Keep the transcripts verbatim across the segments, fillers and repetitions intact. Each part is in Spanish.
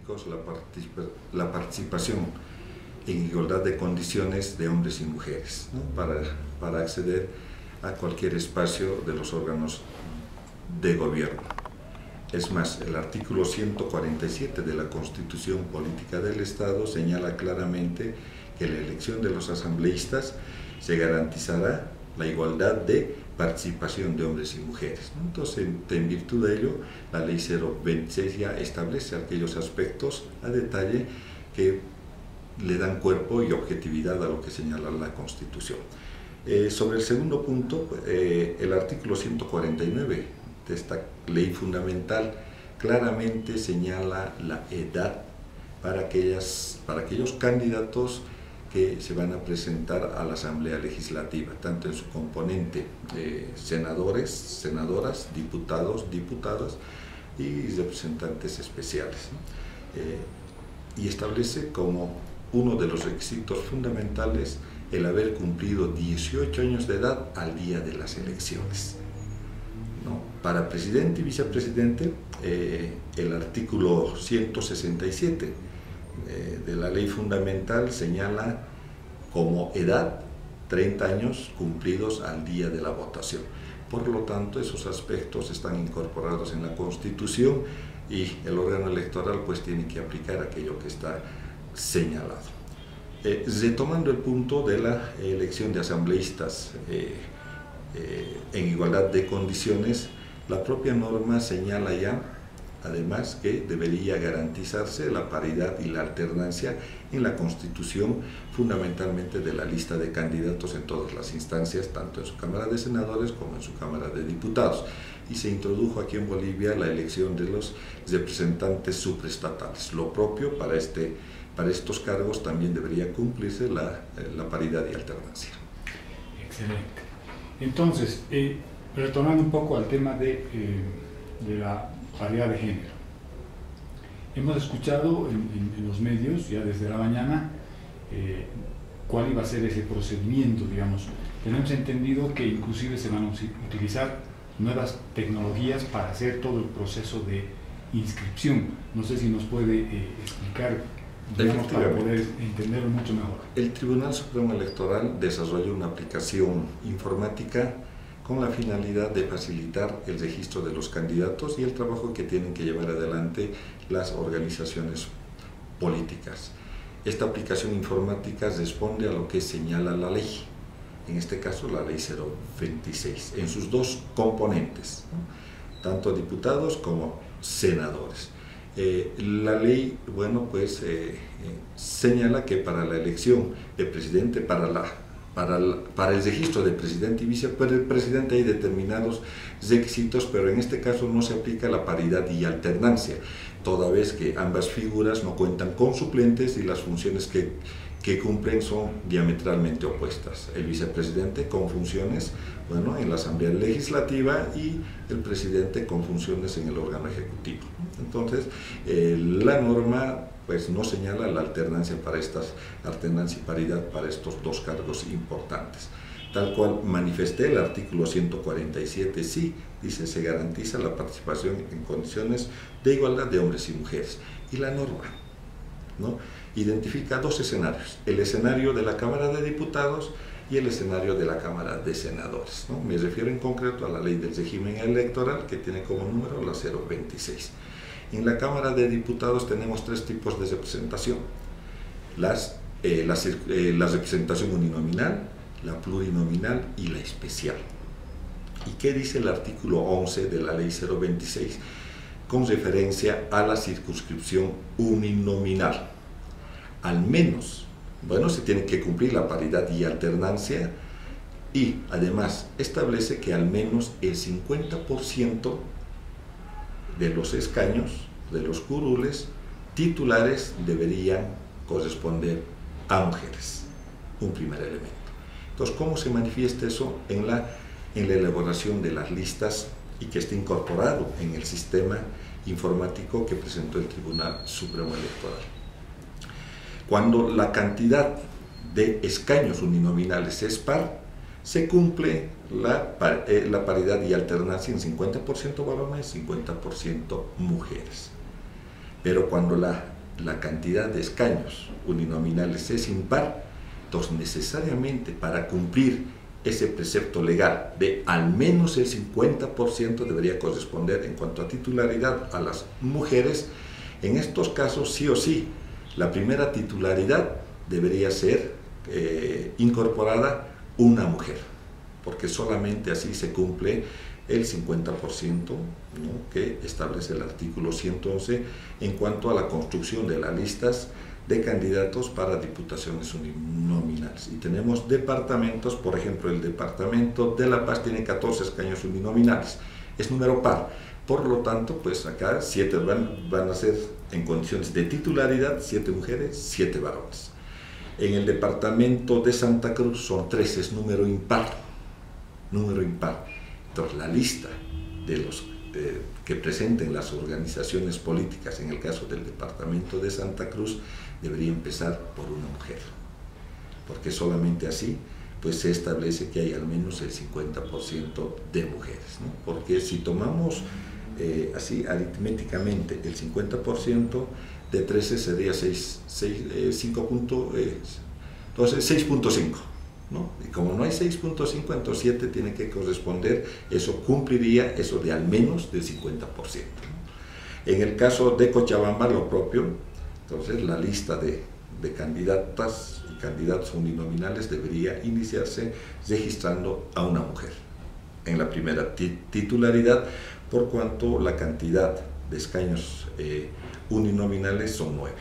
políticos la, participa la participación en igualdad de condiciones de hombres y mujeres, ¿no? para, para acceder a cualquier espacio de los órganos de gobierno. Es más, el artículo ciento cuarenta y siete de la Constitución Política del Estado señala claramente que en la elección de los asambleístas se garantizará la igualdad de participación de hombres y mujeres, ¿no? Entonces, en, en virtud de ello, la ley cero veintiséis ya establece aquellos aspectos a detalle que le dan cuerpo y objetividad a lo que señala la Constitución. Eh, sobre el segundo punto, eh, el artículo ciento cuarenta y nueve de esta ley fundamental claramente señala la edad para, aquellas, para aquellos candidatos que se van a presentar a la Asamblea Legislativa, tanto en su componente de senadores, senadoras, diputados, diputadas y representantes especiales, ¿no? Eh, y establece como uno de los requisitos fundamentales el haber cumplido dieciocho años de edad al día de las elecciones, ¿no? Para presidente y vicepresidente, eh, el artículo ciento sesenta y siete eh, de la ley fundamental señala como edad treinta años cumplidos al día de la votación. Por lo tanto, esos aspectos están incorporados en la Constitución y el órgano electoral pues tiene que aplicar aquello que está señalado. Eh, retomando el punto de la elección de asambleístas eh, eh, en igualdad de condiciones, la propia norma señala ya, además, que debería garantizarse la paridad y la alternancia en la constitución, fundamentalmente de la lista de candidatos en todas las instancias, tanto en su Cámara de Senadores como en su Cámara de Diputados. Y se introdujo aquí en Bolivia la elección de los representantes subestatales. Lo propio para, este, para estos cargos también debería cumplirse la, la paridad y alternancia. Excelente. Entonces, eh, retornando un poco al tema de, eh, de la paridad de género. Hemos escuchado en, en, en los medios ya desde la mañana eh, cuál iba a ser ese procedimiento, digamos. Tenemos entendido que inclusive se van a utilizar nuevas tecnologías para hacer todo el proceso de inscripción. No sé si nos puede eh, explicar, digamos, para poder entenderlo mucho mejor. El Tribunal Supremo Electoral desarrolló una aplicación informática con la finalidad de facilitar el registro de los candidatos y el trabajo que tienen que llevar adelante las organizaciones políticas. Esta aplicación informática responde a lo que señala la ley, en este caso la ley cero veintiséis, en sus dos componentes, ¿no? Tanto diputados como senadores. Eh, la ley, bueno, pues eh, eh, señala que para la elección de presidente, para la Para el, para el registro de presidente y vicepresidente hay determinados requisitos, pero en este caso no se aplica la paridad y alternancia, toda vez que ambas figuras no cuentan con suplentes y las funciones que, que cumplen son diametralmente opuestas. El vicepresidente con funciones, bueno, en la Asamblea Legislativa y el presidente con funciones en el órgano ejecutivo. Entonces, eh, la norma pues no señala la alternancia para estas, alternancia y paridad para estos dos cargos importantes. Tal cual manifesté el artículo ciento cuarenta y siete, sí, dice, se garantiza la participación en condiciones de igualdad de hombres y mujeres. Y la norma, ¿no?, identifica dos escenarios, el escenario de la Cámara de Diputados y el escenario de la Cámara de Senadores, ¿no? Me refiero en concreto a la ley del régimen electoral, que tiene como número la cero veintiséis. En la Cámara de Diputados tenemos tres tipos de representación: las, eh, la, eh, la representación uninominal, la plurinominal y la especial. ¿Y qué dice el artículo once de la ley cero veintiséis con referencia a la circunscripción uninominal? Al menos, bueno, se tiene que cumplir la paridad y alternancia, y además establece que al menos el cincuenta por ciento de los escaños, de los curules titulares, deberían corresponder a mujeres. Un primer elemento. Entonces, ¿cómo se manifiesta eso en la, en la elaboración de las listas y que está incorporado en el sistema informático que presentó el Tribunal Supremo Electoral? Cuando la cantidad de escaños uninominales es par, se cumple la, eh, la paridad y alternancia en cincuenta por ciento varones, cincuenta por ciento mujeres. Pero cuando la la cantidad de escaños uninominales es impar, entonces necesariamente para cumplir ese precepto legal de al menos el cincuenta por ciento debería corresponder en cuanto a titularidad a las mujeres. En estos casos, sí o sí, la primera titularidad debería ser eh, incorporada una mujer, porque solamente así se cumple el cincuenta por ciento, ¿no?, que establece el artículo ciento once en cuanto a la construcción de las listas de candidatos para diputaciones uninominales. Y tenemos departamentos, por ejemplo, el departamento de La Paz tiene catorce escaños uninominales, es número par, por lo tanto, pues acá siete van, van a ser en condiciones de titularidad, siete mujeres, siete varones. En el departamento de Santa Cruz son tres, es número impar, número impar. Entonces la lista de los eh, que presenten las organizaciones políticas, en el caso del departamento de Santa Cruz, debería empezar por una mujer, porque solamente así pues se establece que hay al menos el cincuenta por ciento de mujeres, ¿no? Porque si tomamos eh, así aritméticamente el cincuenta por ciento de trece sería cinco punto cinco, ¿no? Y como no hay seis punto cinco, entonces siete tiene que corresponder, eso cumpliría eso de al menos del cincuenta por ciento, ¿no? En el caso de Cochabamba lo propio, entonces la lista de, de candidatas y candidatos uninominales debería iniciarse registrando a una mujer en la primera titularidad, por cuanto la cantidad de escaños eh, uninominales son nueve.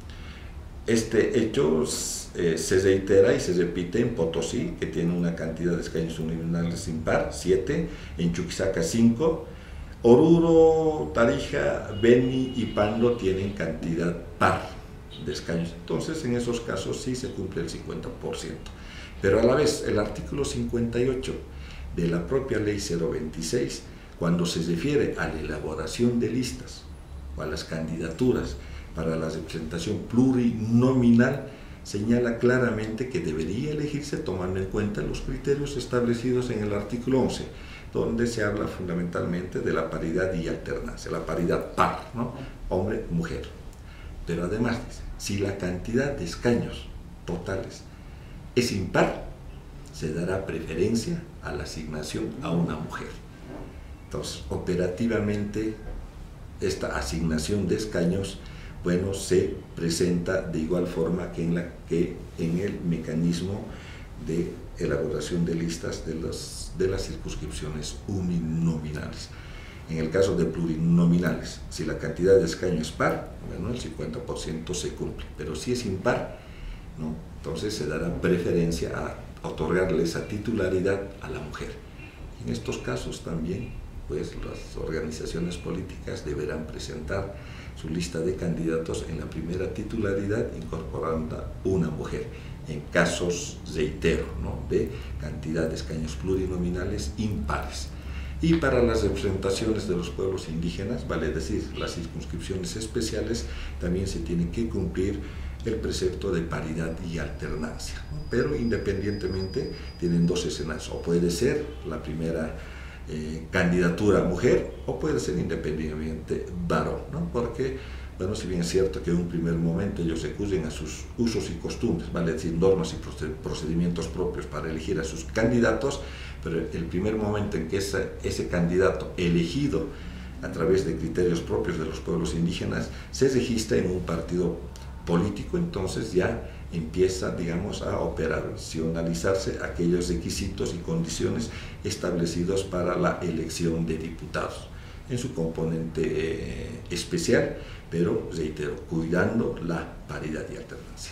Este hecho eh, se reitera y se repite en Potosí, que tiene una cantidad de escaños uninominales impar, siete, en Chuquisaca cinco, Oruro, Tarija, Beni y Pando tienen cantidad par de escaños. Entonces, en esos casos sí se cumple el cincuenta por ciento. Pero a la vez, el artículo cincuenta y ocho de la propia ley cero veintiséis, cuando se refiere a la elaboración de listas o a las candidaturas para la representación plurinominal, señala claramente que debería elegirse tomando en cuenta los criterios establecidos en el artículo once, donde se habla fundamentalmente de la paridad y alternancia, la paridad par, ¿no?, hombre-mujer. Pero además dice, si la cantidad de escaños totales es impar, se dará preferencia a la asignación a una mujer. Entonces, operativamente, esta asignación de escaños, bueno, se presenta de igual forma que en, la, que en el mecanismo de elaboración de listas de, los, de las circunscripciones uninominales. En el caso de plurinominales, si la cantidad de escaños es par, bueno, el cincuenta por ciento se cumple, pero si es impar, ¿no?, entonces se dará preferencia a otorgarle esa titularidad a la mujer. En estos casos también, pues las organizaciones políticas deberán presentar su lista de candidatos en la primera titularidad incorporando una mujer. En casos, reitero, ¿no?, de cantidad de escaños plurinominales impares. Y para las representaciones de los pueblos indígenas, vale decir, las circunscripciones especiales, también se tiene que cumplir el precepto de paridad y alternancia, ¿no? Pero independientemente tienen dos escenarios, o puede ser la primera eh, candidatura mujer, o puede ser independientemente varón, ¿no? Porque, bueno, si bien es cierto que en un primer momento ellos recurren a sus usos y costumbres, vale decir, normas y procedimientos propios para elegir a sus candidatos, pero el primer momento en que ese, ese candidato elegido a través de criterios propios de los pueblos indígenas se registra en un partido político, entonces ya empieza, digamos, a operacionalizarse aquellos requisitos y condiciones establecidos para la elección de diputados en su componente eh, especial, pero, reitero, cuidando la paridad y alternancia.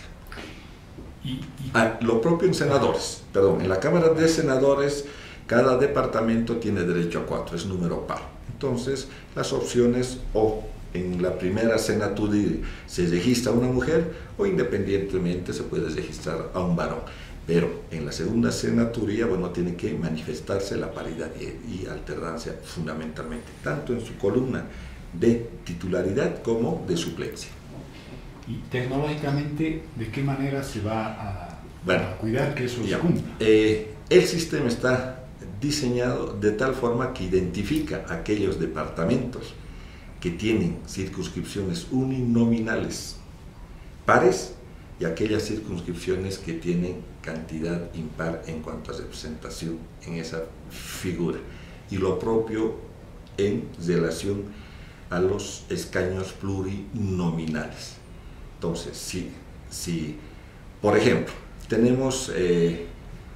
Y, y... Ah, lo propio en senadores, perdón, en la Cámara de Senadores cada departamento tiene derecho a cuatro, es número par. Entonces, las opciones o en la primera senatura se registra una mujer o independientemente se puede registrar a un varón. Pero en la segunda senaturía, bueno, tiene que manifestarse la paridad y, y alternancia fundamentalmente, tanto en su columna de titularidad como de suplencia. ¿Y tecnológicamente de qué manera se va a, bueno, a cuidar que eso se cumpla? Eh, el sistema está diseñado de tal forma que identifica aquellos departamentos que tienen circunscripciones uninominales pares y aquellas circunscripciones que tienen cantidad impar en cuanto a representación en esa figura. Y lo propio en relación a los escaños plurinominales. Entonces, si, si por ejemplo, tenemos eh,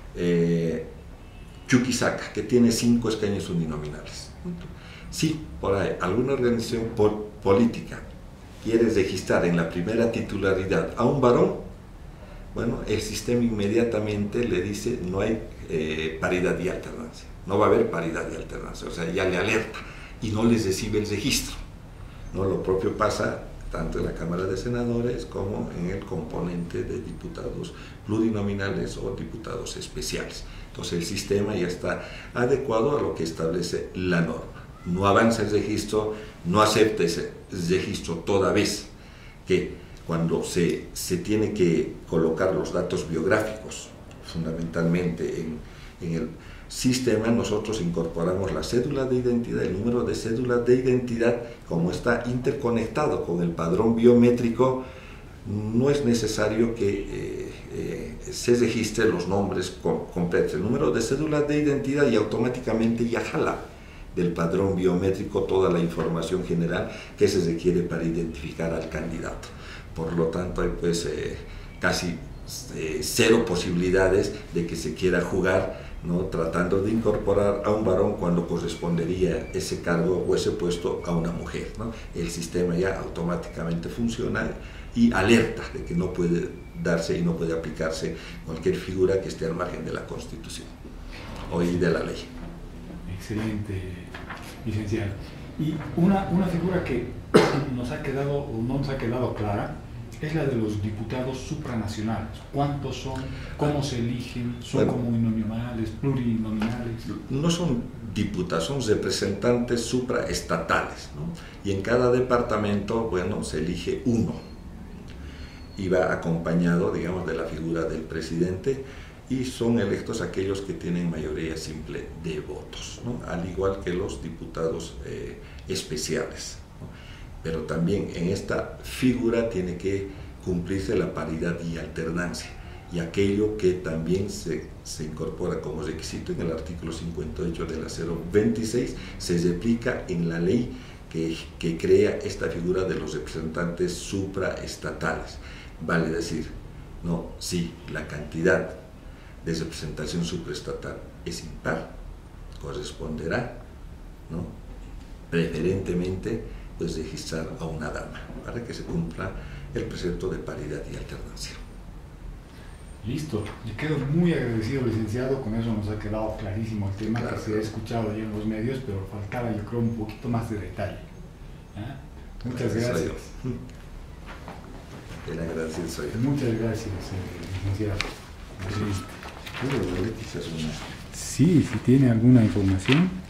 eh, Chuquisaca, que tiene cinco escaños uninominales. Si por ahí alguna organización pol política quiere registrar en la primera titularidad a un varón, bueno, el sistema inmediatamente le dice no hay eh, paridad y alternancia, no va a haber paridad y alternancia, o sea, ya le alerta y no les recibe el registro, ¿no? Lo propio pasa tanto en la Cámara de Senadores como en el componente de diputados plurinominales o diputados especiales. Entonces el sistema ya está adecuado a lo que establece la norma. No avanza el registro, no acepta ese registro toda vez que cuando se, se tiene que colocar los datos biográficos, fundamentalmente en, en el sistema, nosotros incorporamos la cédula de identidad, el número de cédula de identidad, como está interconectado con el padrón biométrico, no es necesario que eh, eh, se registre los nombres completos, el número de cédula de identidad y automáticamente ya jala del padrón biométrico toda la información general que se requiere para identificar al candidato. Por lo tanto, hay pues eh, casi eh, cero posibilidades de que se quiera jugar, ¿no?, tratando de incorporar a un varón cuando correspondería ese cargo o ese puesto a una mujer, ¿no? El sistema ya automáticamente funciona y alerta de que no puede darse y no puede aplicarse cualquier figura que esté al margen de la Constitución o de la ley. Excelente, licenciado. Y una, una figura que nos ha quedado o no nos ha quedado clara es la de los diputados supranacionales. ¿Cuántos son? ¿Cómo se eligen? ¿Son bueno, como uninominales, plurinominales? No son diputados, son representantes supraestatales, ¿no? Y en cada departamento, bueno, se elige uno. Y va acompañado, digamos, de la figura del presidente, y son electos aquellos que tienen mayoría simple de votos, ¿no?, al igual que los diputados eh, especiales, ¿no? Pero también en esta figura tiene que cumplirse la paridad y alternancia, y aquello que también se, se incorpora como requisito en el artículo cincuenta y ocho de la cero veintiséis, se replica en la ley que, que crea esta figura de los representantes supraestatales. Vale decir, no, si la cantidad de representación supraestatal es impar, corresponderá, ¿no?, preferentemente pues registrar a una dama para que se cumpla el precepto de paridad y alternancia. Listo, le quedo muy agradecido, licenciado, con eso nos ha quedado clarísimo el tema, claro, que se ha escuchado ahí en los medios, pero faltaba yo creo un poquito más de detalle. ¿Ah? Muchas gracias. gracias. El agradecido soy yo. Muchas gracias, licenciado. Sí, sí, si tiene alguna información.